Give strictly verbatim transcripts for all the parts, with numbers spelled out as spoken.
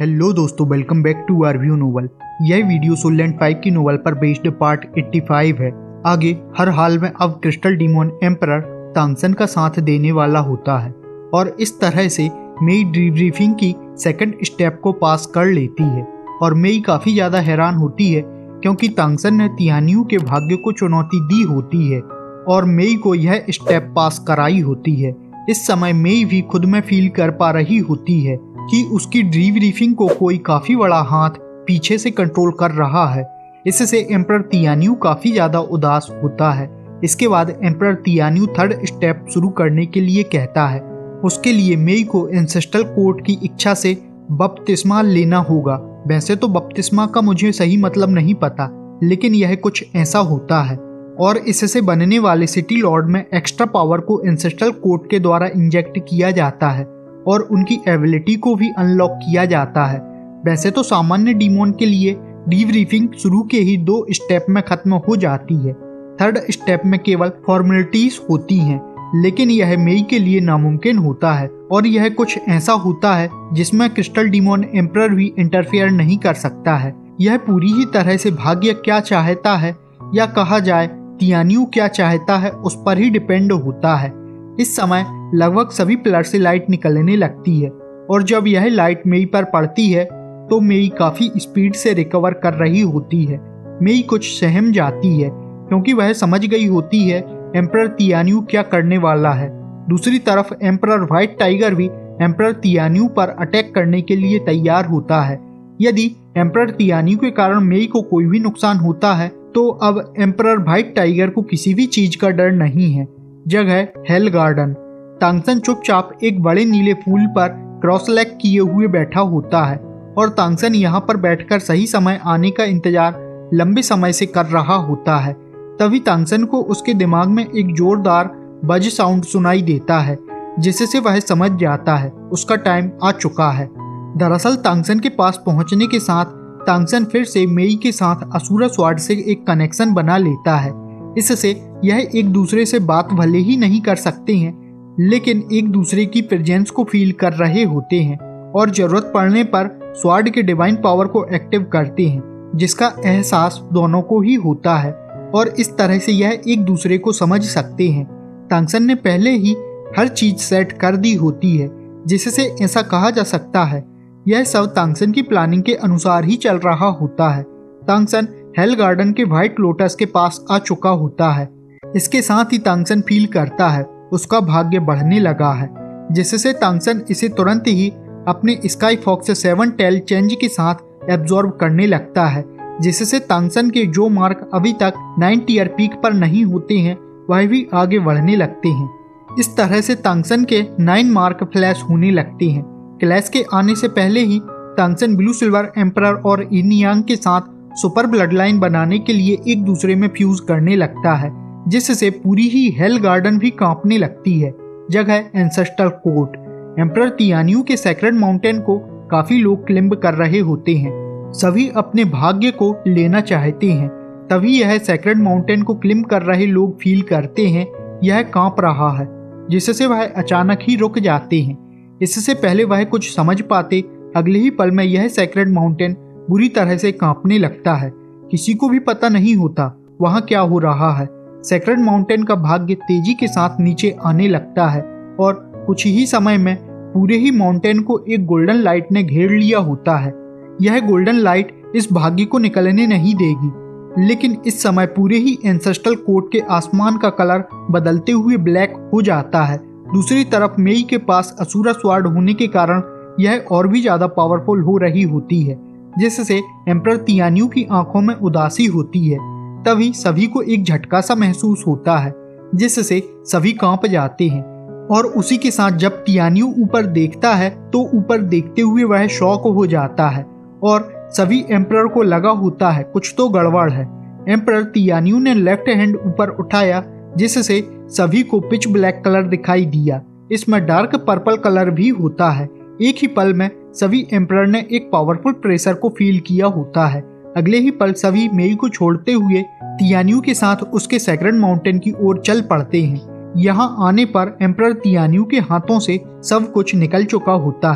Hello दोस्तों, welcome back to our view novel. यह video Soul Land five की novel पर बेस्ड पार्ट पचासी है। आगे हर हाल में अब क्रिस्टल डीमन एम्परर तांगसन का साथ देने वाला होता है और इस तरह से मेई डीब्रीफिंग की सेकंड स्टेप को पास कर लेती है और मेई काफ़ी ज़्यादा हैरान होती है क्योंकि तांगसन ने तियानियों के भाग्य को चुनौती दी होती है और मेई को यह स्टेप पास कराई होती है। इस समय मेई भी खुद में फील कर पा रही होती है कि उसकी डीब्रीफिंग को कोई काफ़ी बड़ा हाथ पीछे से कंट्रोल कर रहा है। इससे एम्परर तियानियों काफ़ी ज़्यादा उदास होता है। इसके बाद एम्परर तियानियों थर्ड स्टेप शुरू करने के लिए कहता है। उसके लिए मेई को एंसेस्ट्रल कोर्ट की इच्छा से बपतिस्मा लेना होगा। वैसे तो बपतिस्मा का मुझे सही मतलब नहीं पता, लेकिन यह कुछ ऐसा होता है और इससे बनने वाले सिटी लॉर्ड में एक्स्ट्रा पावर को एंसेस्ट्रल कोर्ट के द्वारा इंजेक्ट किया जाता है और उनकी एबिलिटी को भी अनलॉक किया जाता है। वैसे तो सामान्य डीमन के लिए डीब्रीफिंग शुरू के ही दो स्टेप में खत्म हो जाती है। थर्ड स्टेप में केवल फॉर्मेलिटीज होती हैं, लेकिन यह मेई के लिए नामुमकिन होता है और यह कुछ ऐसा होता है जिसमें क्रिस्टल डीमन एम्परर भी इंटरफेयर नहीं कर सकता है। यह पूरी ही तरह से भाग्य क्या चाहता है या कहा जाए तियानियों क्या चाहता है उस पर ही डिपेंड होता है। इस समय लगभग सभी पिलर से लाइट निकलने लगती है और जब यह लाइट मेई पर पड़ती है तो मेई काफ़ी स्पीड से रिकवर कर रही होती है। मेई कुछ सहम जाती है क्योंकि वह समझ गई होती है एम्परर तियानियों क्या करने वाला है। दूसरी तरफ एम्परर व्हाइट टाइगर भी एम्परर तियानियों पर अटैक करने के लिए तैयार होता है। यदि एम्परर तियानियों के कारण मेई को कोई भी नुकसान होता है तो अब एम्परर व्हाइट टाइगर को किसी भी चीज का डर नहीं है। जगह हेल गार्डन। तांगसन चुपचाप एक बड़े नीले फूल पर क्रॉस लेग किए हुए बैठा होता है और तांगसन यहाँ पर बैठकर सही समय आने का इंतजार लंबे समय से कर रहा होता है। तभी तांगसन को उसके दिमाग में एक जोरदार बज साउंड सुनाई देता है, जिससे वह समझ जाता है उसका टाइम आ चुका है। दरअसल तांगसन के पास पहुंचने के साथ तांगसन फिर से मेई के साथ असुरा स्वॉर्ड से एक कनेक्शन बना लेता है। इससे यह एक दूसरे से बात भले ही नहीं कर सकते हैं, लेकिन एक दूसरे की प्रेजेंस को फील कर रहे होते हैं और जरूरत पड़ने पर स्वॉर्ड के डिवाइन पावर को एक्टिव करते हैं, जिसका एहसास दोनों को ही होता है और इस तरह से यह एक दूसरे को समझ सकते हैं। तांगसन ने पहले ही हर चीज सेट कर दी होती है, जिससे ऐसा कहा जा सकता है यह सब तांगसन की प्लानिंग के अनुसार ही चल रहा होता है। तांगसन हेल गार्डन के व्हाइट लोटस के पास आ चुका होता है। इसके साथ ही तांगसन फील करता है उसका भाग्य बढ़ने लगा है, जिससे तांगसन इसे तुरंत ही अपने sky fox seven tail change के साथ एब्जॉर्ब करने लगता है, जिससे तांगसन के जो मार्क अभी तक नाइन टीयर पीक पर नहीं होते हैं वह भी आगे बढ़ने लगते हैं। इस तरह से तांगसन के नाइन मार्क फ्लैश होने लगते हैं। क्लैश के आने से पहले ही तांगसन ब्लू सिल्वर एम्परर और इनियांग के साथ सुपर ब्लड लाइन बनाने के लिए एक दूसरे में फ्यूज करने लगता है, जिससे पूरी ही हेल गार्डन भी कांपने लगती है। जगह एंसेस्ट्रल कोर्ट। एम्परर तियानियों के सेक्रेड माउंटेन को काफी लोग क्लिम्ब कर रहे होते हैं। सभी अपने भाग्य को लेना चाहते हैं। तभी यह सेक्रेड माउंटेन को क्लिम्ब कर रहे लोग फील करते हैं यह कांप रहा है, जिससे वह अचानक ही रुक जाते हैं। इससे पहले वह कुछ समझ पाते, अगले ही पल में यह सेक्रेड माउंटेन बुरी तरह से कांपने लगता है। किसी को भी पता नहीं होता वहाँ क्या हो रहा है। सेक्रेड माउंटेन का भाग्य तेजी के साथ नीचे आने लगता है और कुछ ही समय में पूरे ही माउंटेन को एक गोल्डन लाइट ने घेर लिया होता है। यह गोल्डन लाइट इस भाग्य को निकलने नहीं देगी, लेकिन इस समय पूरे ही एंसेस्ट्रल कोर्ट के आसमान का कलर बदलते हुए ब्लैक हो जाता है। दूसरी तरफ मेई के पास असुरा स्वॉर्ड होने के कारण यह और भी ज्यादा पावरफुल हो रही होती है, जिससे एम्परर तियानियों की आंखों में उदासी होती है। तभी सभी को एक झटका सा महसूस होता है, जिससे सभी कांप जाते हैं और उसी के साथ जब तियानियों ऊपर देखता है तो ऊपर देखते हुए वह शॉक हो जाता है और सभी एम्परर को लगा होता है कुछ तो गड़बड़ है। एम्परर तियानियों ने लेफ्ट हैंड ऊपर उठाया, जिससे सभी को पिच ब्लैक कलर दिखाई दिया। इसमें डार्क पर्पल कलर भी होता है। एक ही पल में सभी एम्परर ने एक पावरफुल प्रेशर को फील किया होता है। अगले ही पल सभी मेई को छोड़ते हुए तियानियों के साथ उसके सेक्रेड माउंटेन की ओर चल पड़ते हैं। यहाँ आने पर एम्परर तियानियों के हाथों से सब कुछ निकल चुका होता है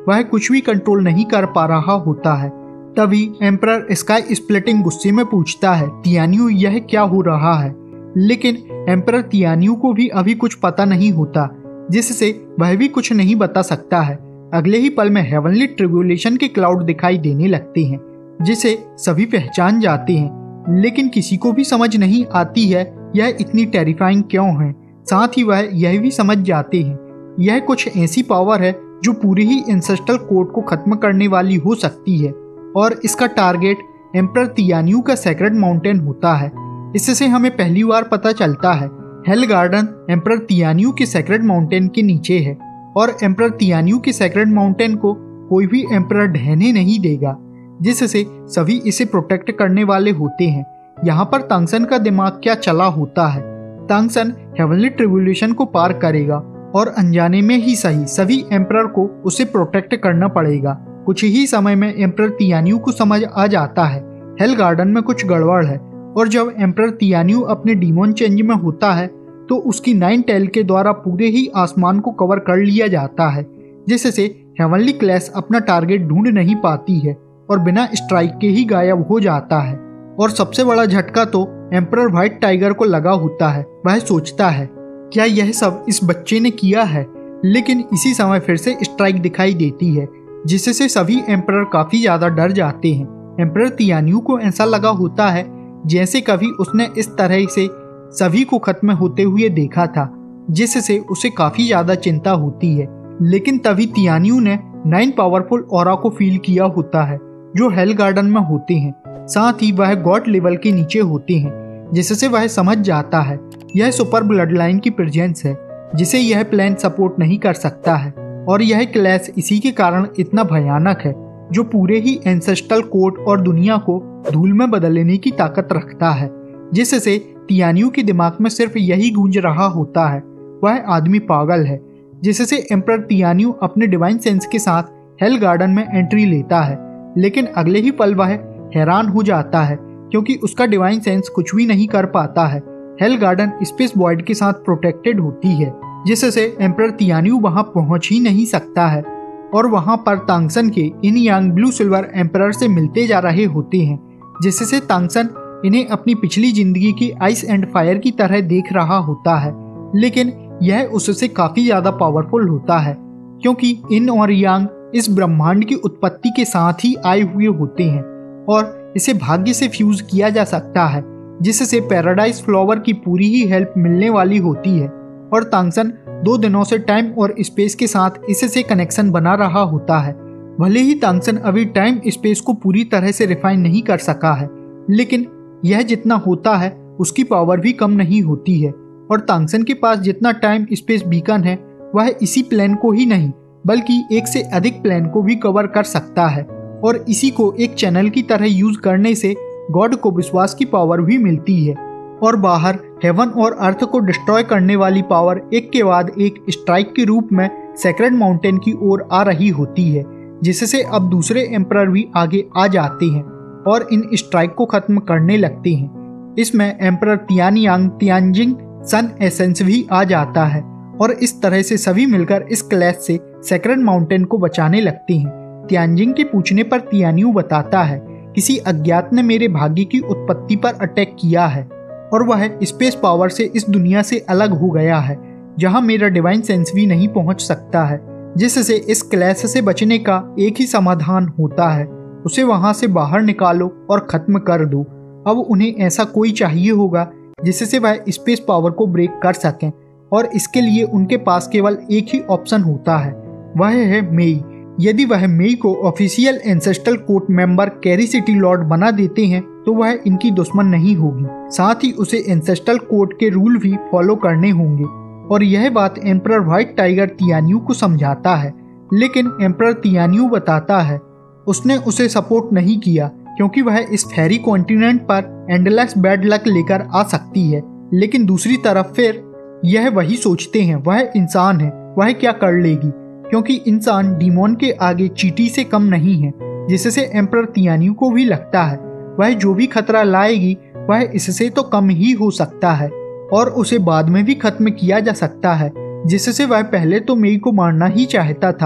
वह कुछ भी कंट्रोल नहीं कर पा रहा होता है। तभी एम्परर स्काई स्प्लिटिंग गुस्से में पूछता है, तियान्यू यह क्या हो रहा है? लेकिन एम्परर तियान्यू को भी अभी कुछ पता नहीं होता, जिससे वह भी कुछ नहीं बता सकता है। अगले ही पल में हेवनली ट्रिब्यूलेशन के क्लाउड दिखाई देने लगते हैं, जिसे सभी पहचान जाते हैं, लेकिन किसी को भी समझ नहीं आती है यह इतनी टेरिफाइंग क्यों है। साथ ही वह यह भी समझ जाते हैं यह कुछ ऐसी पावर है जो पूरी ही एंसेस्ट्रल कोड को खत्म करने वाली हो सकती है, और इसका टारगेट एम्परर तियान्यू का सेक्रेड माउंटेन होता है। इससे हमें पहली बार पता चलता है हेल गार्डन एम्परर तियान्यू के सेक्रेड माउंटेन के नीचे है, और एम्परर तियान्यू के सेक्रेड माउंटेन को कोई भी एम्परर ढहने नहीं देगा, जिससे सभी इसे प्रोटेक्ट करने वाले होते हैं। यहाँ पर तांगसन का दिमाग क्या चला होता है। तांगसन हेवनली ट्रिब्यूलेशन को पार करेगा और अनजाने में ही सही सभी एम्परर को उसे प्रोटेक्ट करना पड़ेगा। कुछ ही समय में एम्परर तियान्यू को समझ आ जाता है हेल गार्डन में कुछ गड़बड़ है, और जब एम्परर तियान्यू अपने डीमोन चेंज में होता है तो उसकी नाइन टेल के द्वारा पूरे ही आसमान को कवर कर लिया जाता है, जिससे हेवनली क्लैश अपना टारगेट ढूंढ नहीं पाती है और बिना स्ट्राइक के ही गायब हो जाता है। और सबसे बड़ा झटका तो एम्परर व्हाइट टाइगर को लगा होता है। वह सोचता है क्या यह सब इस बच्चे ने किया है, लेकिन इसी समय फिर से स्ट्राइक दिखाई देती है, जिससे सभी एम्परर काफी ज्यादा डर जाते हैं। एम्परर तियान्यू को ऐसा लगा होता है जैसे कभी उसने इस तरह से सभी को खत्म होते हुए देखा था, जिससे उसे काफी ज्यादा चिंता होती है। लेकिन तभी तियान्यू ने नाइन पावरफुल ऑरा को फील किया होता है जो हेल गार्डन में होते हैं। साथ ही वह गॉड लेवल के नीचे होते हैं, जिससे वह समझ जाता है यह सुपर ब्लड लाइन की प्रेजेंस है, जिसे यह प्लान सपोर्ट नहीं कर सकता है, और यह क्लैश इसी के कारण इतना भयानक है जो पूरे ही एंसेस्ट्रल कोड और दुनिया को धूल में बदलने की ताकत रखता है। जिससे तियान्यू के दिमाग में सिर्फ यही गूंज रहा होता है वह आदमी पागल है। जिससे एम्परर तियान्यू अपने डिवाइन सेंस के साथ हेल गार्डन में एंट्री लेता है, लेकिन अगले ही पल वह हैरान हो जाता है क्योंकि उसका डिवाइन सेंस कुछ भी नहीं कर पाता है। हेल गार्डन स्पेस वॉइड के साथ प्रोटेक्टेड होती है, जिससे एम्परर तियान्यू वहां पहुंच ही नहीं सकता है, और वहां पर तांगसन के yin yang blue silver emperor से मिलते जा रहे होते हैं, जिससे तांगसन इन्हें अपनी पिछली जिंदगी की आइस एंड फायर की तरह देख रहा होता है। लेकिन यह उससे काफी ज्यादा पावरफुल होता है, क्योंकि इन और यांग इस ब्रह्मांड की उत्पत्ति के साथ ही आए हुए होते हैं, और इसे भाग्य से फ्यूज किया जा सकता है, जिससे पैराडाइज फ्लावर की पूरी ही हेल्प मिलने वाली होती है। और तांगसन दो दिनों से टाइम और स्पेस के साथ इससे कनेक्शन बना रहा होता है। भले ही तांगसन अभी टाइम स्पेस को पूरी तरह से रिफाइन नहीं कर सका है, लेकिन यह जितना होता है उसकी पावर भी कम नहीं होती है, और तांगसन के पास जितना टाइम स्पेस बीकन है वह इसी प्लेन को ही नहीं बल्कि एक से अधिक प्लेन को भी कवर कर सकता है, और इसी को एक चैनल की तरह यूज करने से गॉड को विश्वास की पावर भी मिलती है। और बाहर हेवन और अर्थ को डिस्ट्रॉय करने वाली पावर एक के बाद एक स्ट्राइक के रूप में सेक्रेड माउंटेन की ओर आ रही होती है, जिससे अब दूसरे एम्परर भी आगे आ जाते हैं और इन स्ट्राइक को खत्म करने लगते हैं। इसमें एम्परर तियानयांग तियानजिंग सन एसेंस भी आ जाता है, और इस तरह से सभी मिलकर इस क्लैश से सेक्रेड माउंटेन को बचाने लगते हैं। तियानजिंग के पूछने पर तियान्यू बताता है किसी अज्ञात ने मेरे भाग्य की उत्पत्ति पर अटैक किया है, और वह स्पेस पावर से इस दुनिया से अलग हो गया है जहां मेरा डिवाइन सेंस भी नहीं पहुंच सकता है, जिससे इस क्लैश से बचने का एक ही समाधान होता है, उसे वहां से बाहर निकालो और खत्म कर दो। अब उन्हें ऐसा कोई चाहिए होगा जिससे वह स्पेस पावर को ब्रेक कर सकें, और इसके लिए उनके पास केवल एक ही ऑप्शन होता है, वह है मेई। यदि वह मेई को ऑफिशियल एंसेस्ट्रल कोर्ट मेंबर कैरी सिटी लॉर्ड बना देते हैं तो वह इनकी दुश्मन नहीं होगी, साथ ही उसे एंसेस्ट्रल कोर्ट के रूल भी फॉलो करने होंगे। और यह बात एम्परर व्हाइट टाइगर तियान्यू को समझाता है, लेकिन एम्परर तियान्यू बताता है उसने उसे सपोर्ट नहीं किया क्योंकि वह इस फेरी कॉन्टिनेंट पर एंडलेस बैड लक लेकर आ सकती है। लेकिन दूसरी तरफ फिर यह वही सोचते हैं वह इंसान है, वह क्या कर लेगी, क्योंकि इंसान डीमोन के आगे चींटी से कम नहीं है, जिससे एम्परर तियान्यू को भी लगता है वह जो भी खतरा लाएगी वह इससे तो कम ही हो सकता है और उसे बाद में भी खत्म किया जा सकता है, जिससे वह पहले तो मेई को मारना ही चाहता था,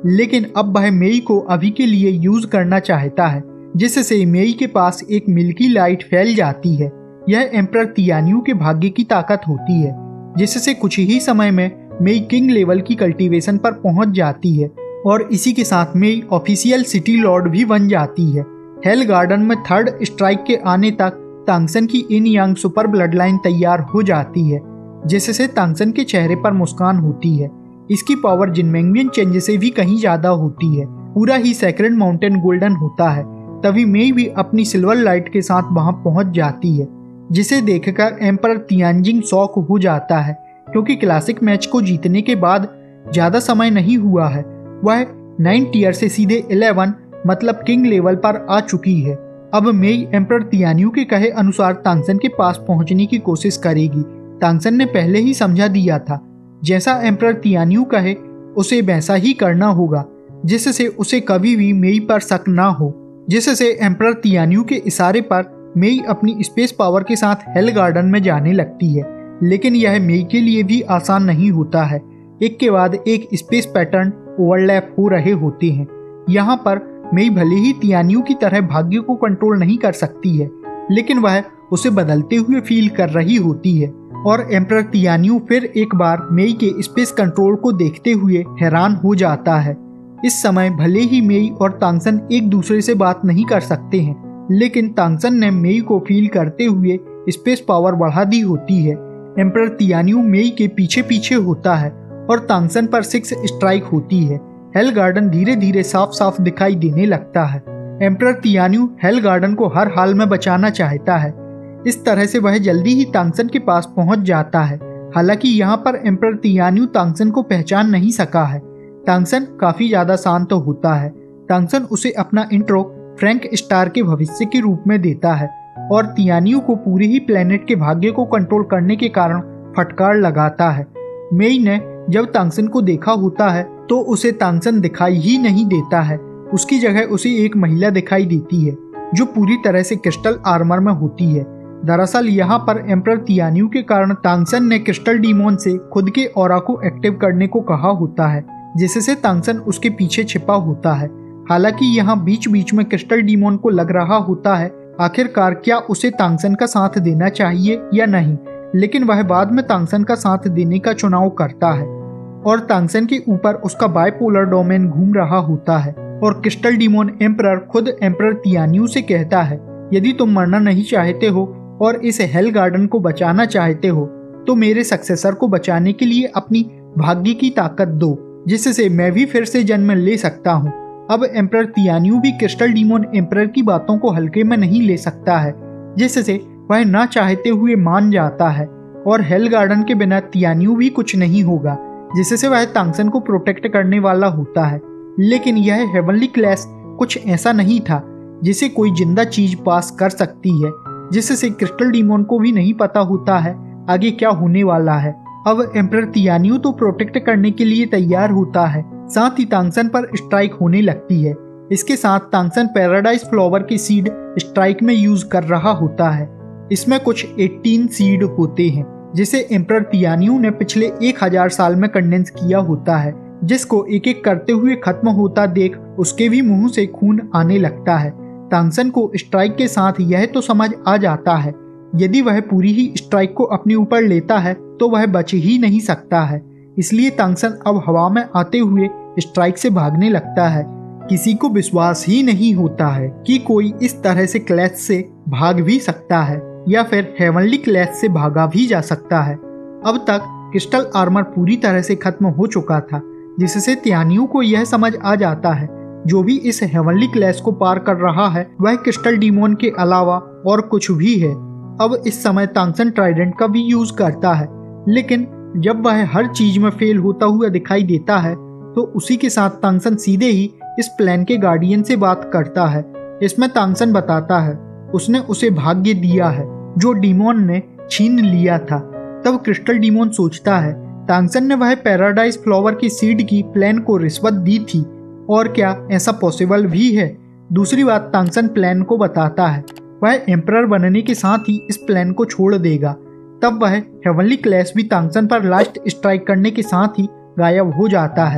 लेकिन अब वह मेई को अभी के लिए यूज करना चाहता है, जिससे मेई के पास एक मिल्की लाइट फैल जाती है। यह एम्परर तियान्यू के भाग्य की ताकत होती है, जिससे कुछ ही समय में मेई किंग लेवल की कल्टीवेशन पर पहुंच जाती है और इसी के साथ मेई ऑफिशियल सिटी लॉर्ड भी बन जाती है। हेल गार्डन में थर्ड स्ट्राइक के आने तक तांगसन की yin yang super blood line तैयार हो जाती है, जिससे तांगसन के चेहरे पर मुस्कान होती है। इसकी पावर जिनमेंगियन चेंज से भी कहीं ज्यादा होती है। पूरा ही सेक्रेड माउंटेन गोल्डन होता है। तभी मेई भी अपनी सिल्वर लाइट के साथ वहां पहुंच जाती है, जिसे देखकर एम्परर तियानजिंग शॉक हो जाता है, क्योंकि क्लासिक मैच को जीतने के बाद ज्यादा समय नहीं हुआ है, वह नाइन टीयर से सीधे इलेवन मतलब किंग लेवल पर आ चुकी है। अब मेई एम्परर तियान्यू के कहे अनुसार तांगसन के पास पहुंचने की कोशिश करेगी। तांगसन ने पहले ही समझा दिया था, जैसा एम्परर तियान्यू कहे उसे वैसा ही करना होगा, जिससे उसे कभी भी मेई पर शक ना हो। जिससे एम्परर तियान्यू के इशारे पर मेई अपनी स्पेस पावर के साथ हेल गार्डन में जाने लगती है। लेकिन यह मेई के लिए भी आसान नहीं होता है। एक के बाद एक स्पेस पैटर्न ओवरलैप हो रहे होते हैं। यहाँ पर मेई भले ही तियान्यू की तरह भाग्य को कंट्रोल नहीं कर सकती है, लेकिन वह उसे बदलते हुए फील कर रही होती है और एम्परर तियान्यू फिर एक बार मेई के स्पेस कंट्रोल को देखते हुए हैरान हो जाता है। इस समय भले ही मेई और तांगसन एक दूसरे से बात नहीं कर सकते हैं, लेकिन तांगसन ने मेई को फील करते हुए स्पेस पावर बढ़ा दी होती है। एम्परर तियान्यू मेई के पीछे पीछे होता है और तांगसन पर सिक्स स्ट्राइक होती है। हेल गार्डन धीरे धीरे साफ साफ दिखाई देने लगता है। एम्परर तियान्यू हेल गार्डन को हर हाल में बचाना चाहता है। इस तरह से वह जल्दी ही तांगसन के पास पहुंच जाता है। हालांकि यहाँ पर एम्परर तियान्यू तांगसन को पहचान नहीं सका है। तांगसन काफी ज्यादा शांत होता है। तांगसन उसे अपना इंट्रो फ्रैंक स्टार के भविष्य के रूप में देता है और तियान्यू को पूरे ही प्लेनेट के भाग्य को कंट्रोल करने के कारण फटकार लगाता है। मेई ने जब तांगसन को देखा होता है तो उसे तांगसन दिखाई ही नहीं देता है। उसकी जगह उसे एक महिला दिखाई देती है जो पूरी तरह से क्रिस्टल आर्मर में होती है। दरअसल यहाँ पर एम्परर तियान्यू के कारण तांगसन ने क्रिस्टल डीमोन से खुद के ऑरा को एक्टिव करने को कहा होता है, जिससे तांगसन उसके पीछे छिपा होता है। हालांकि यहाँ बीच बीच में क्रिस्टल डीमोन को लग रहा होता है आखिरकार क्या उसे तांगसन का साथ देना चाहिए या नहीं, लेकिन वह बाद में तांगसन का साथ देने का चुनाव करता है और तांगसन के ऊपर उसका बाइपोलर डोमेन घूम रहा होता है और क्रिस्टल डीमोन एम्परर खुद एम्परर तियान्यू से कहता है, यदि तुम मरना नहीं चाहते हो और इस हेल गार्डन को बचाना चाहते हो तो मेरे सक्सेसर को बचाने के लिए अपनी भाग्य की ताकत दो, जिससे मैं भी फिर से जन्म ले सकता हूँ। अब एम्परर तियान्यू भी क्रिस्टल डीमोन एम्परर की बातों को हल्के में नहीं ले सकता है, जिससे वह ना चाहते हुए मान जाता है और हेल गार्डन के बिना तियान्यू भी कुछ नहीं होगा, जिससे वह तांगसन को प्रोटेक्ट करने वाला होता है। लेकिन यह हेवनली क्लैश कुछ ऐसा नहीं था जिसे कोई जिंदा चीज पास कर सकती है, जिससे क्रिस्टल डीमोन को भी नहीं पता होता है आगे क्या होने वाला है। अब एम्परर तियान्यू तो प्रोटेक्ट करने के लिए तैयार होता है, साथ ही तांगसन पर स्ट्राइक होने लगती है। इसके साथ तांगसन पैराडाइज फ्लावर की सीड स्ट्राइक में यूज कर रहा होता है। इसमें कुछ अठारह सीड होते हैं जिसे एम्परर तियान्यू ने पिछले एक हजार साल में कंडेंस किया होता है, जिसको एक एक करते हुए खत्म होता देख उसके भी मुंह से खून आने लगता है। तांगसन को स्ट्राइक के साथ यह तो समझ आ जाता है यदि वह पूरी ही स्ट्राइक को अपने ऊपर लेता है तो वह बच ही नहीं सकता है, इसलिए तांगसन अब हवा में आते हुए स्ट्राइक से भागने लगता है। किसी को विश्वास ही नहीं होता है कि कोई इस तरह से क्लैश से भाग भी सकता है या फिर हेवनली क्लैश से भागा भी जा सकता है। अब तक क्रिस्टल आर्मर पूरी तरह से खत्म हो चुका था, जिससे तियान्यू को यह समझ आ जाता है जो भी इस हेवनली क्लैश को पार कर रहा है वह क्रिस्टल डीमोन के अलावा और कुछ भी है। अब इस समय तांगसन ट्राइडेंट का भी यूज करता है, लेकिन जब वह हर चीज में फेल होता हुआ दिखाई देता है तो उसी के साथ तांगसन सीधे ही इस प्लान के गार्डियन से बात करता है। इसमें तांगसन बताता है उसने उसे भाग्य दिया है जो डीमोन ने छीन लिया था। तब क्रिस्टल डीमोन सोचता है तांगसन ने वह पैराडाइज फ्लावर की सीड की प्लान को रिश्वत दी थी, और क्या ऐसा पॉसिबल भी है। दूसरी बात तांगसन प्लान को बताता है वह एम्परर बनने के साथ ही इस प्लान को छोड़ देगा। तब वह हेवनली क्लैश भी तांगसन पर लास्ट स्ट्राइक करने के साथ ही गायब हो जाता है।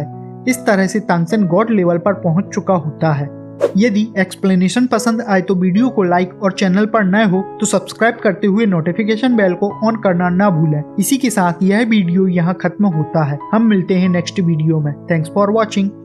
इस तरह से तांगसेन गॉड लेवल पर पहुंच चुका होता है। यदि एक्सप्लेनेशन पसंद आए तो वीडियो को लाइक और चैनल पर नए हो तो सब्सक्राइब करते हुए नोटिफिकेशन बेल को ऑन करना ना भूलें। इसी के साथ यह वीडियो यहाँ खत्म होता है। हम मिलते हैं नेक्स्ट वीडियो में। Thanks for watching.